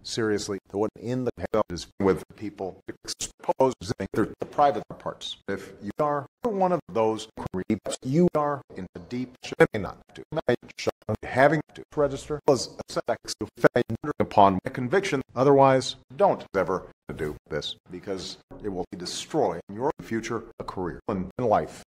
seriously the one in the head is with people exposing their private parts. If you are one of those creeps, you are in a deep shame not to having to register was sex upon my conviction. Otherwise, don't ever do this because it will destroy your future career and life.